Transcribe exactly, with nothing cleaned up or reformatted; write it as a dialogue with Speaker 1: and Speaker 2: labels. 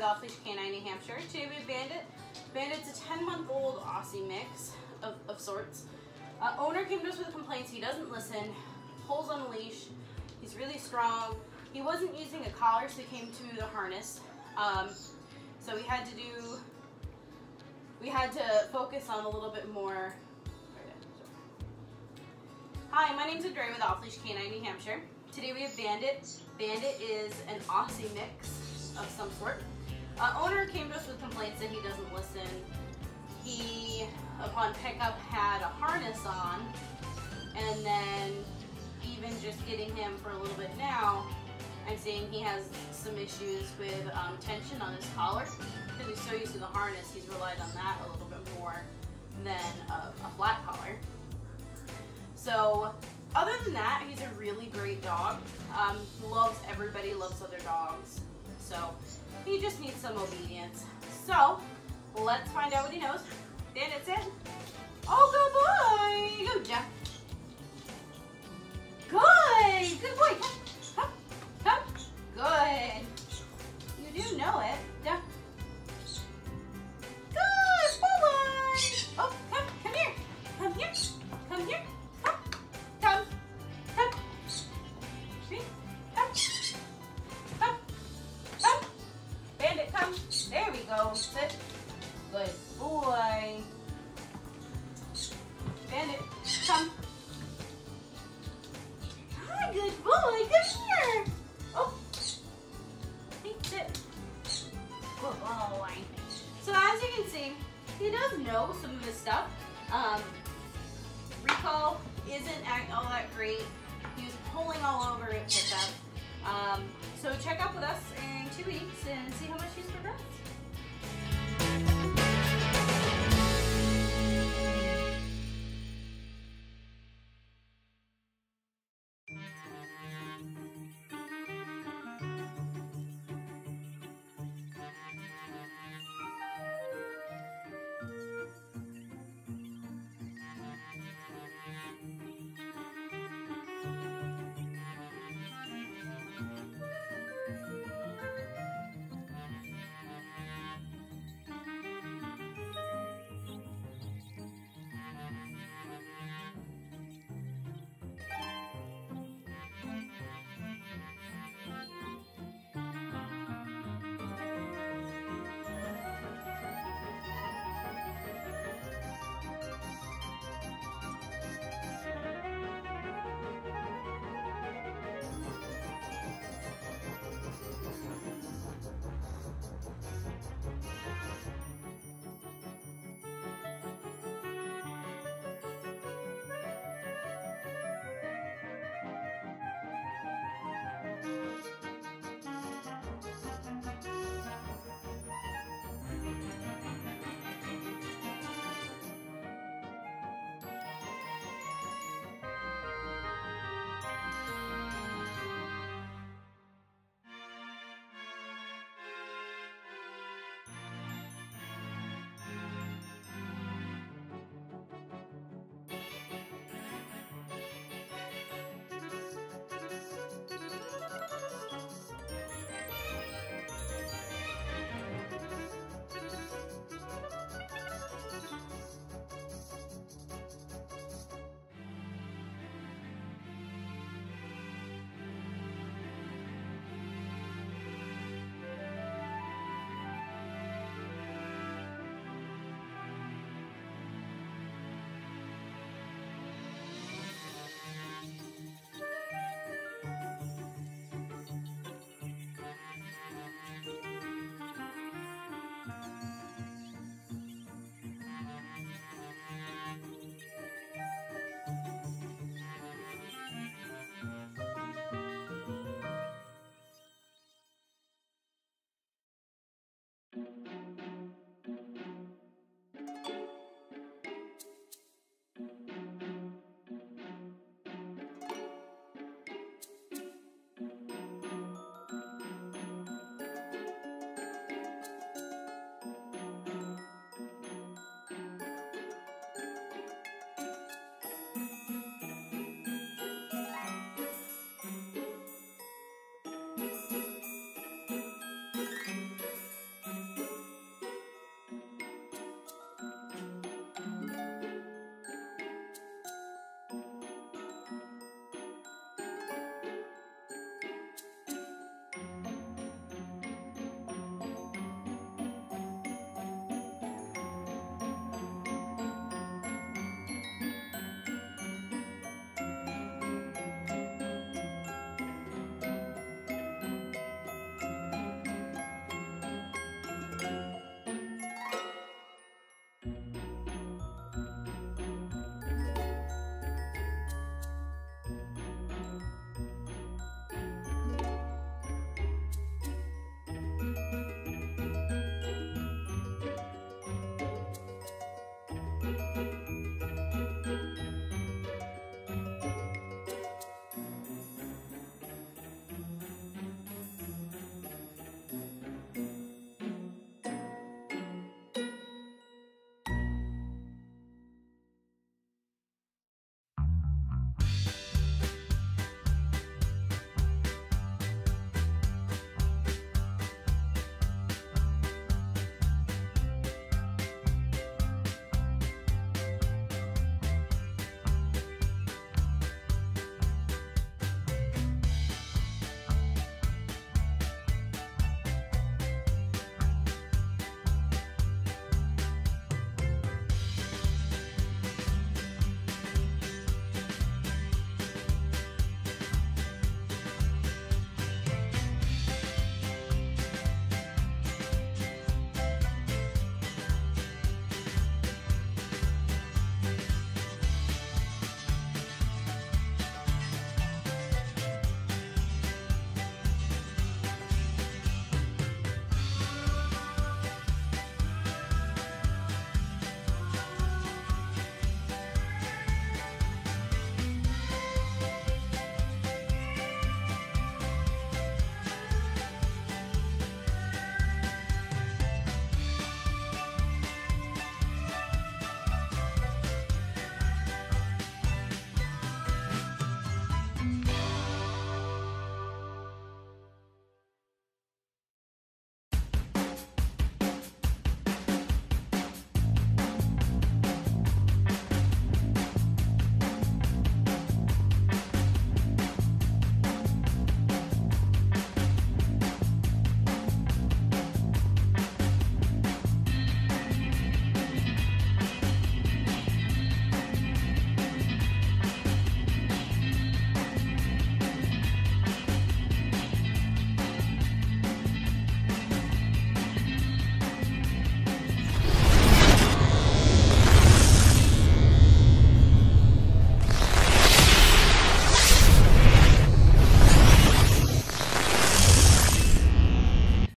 Speaker 1: Off Leash Canine New Hampshire. Today we have Bandit. Bandit's a ten month old Aussie mix of, of sorts. Uh, owner came to us with complaints. He doesn't listen, pulls on a leash, he's really strong. He wasn't using a collar, so he came to the harness. Um, so we had to do, we had to focus on a little bit more. Hi, my name's Andrea with Off Leash Canine New Hampshire. Today we have Bandit. Bandit is an Aussie mix of some sort. Uh, owner came to us with complaints that he doesn't listen. He, upon pickup, had a harness on, and then even just getting him for a little bit now, I'm seeing he has some issues with um, tension on his collar. Because he's so used to the harness, he's relied on that a little bit more than a, a flat collar. So, other than that, he's a really great dog. Um, loves everybody, loves other dogs. So, he just needs some obedience. So, let's find out what he knows. Bandit's in. Oh, good boy. Go, Jeff. Good. Good boy. Come. Come. Come. Good. You do know it. Jeff. Good boy. Oh, come. Come here. Come here. Come here. Come. Come. Come. See? Come. Come. Come. Bandit, come. There we go. Sit. Good boy. Bandit, come. Hi, good boy. Come here. Oh. Hey, sit. Good boy. So as you can see, he does know some of his stuff. Um, recall isn't all that great. He was pulling all over at pickup. Um, so check up with us in two weeks and see how much he's progressed.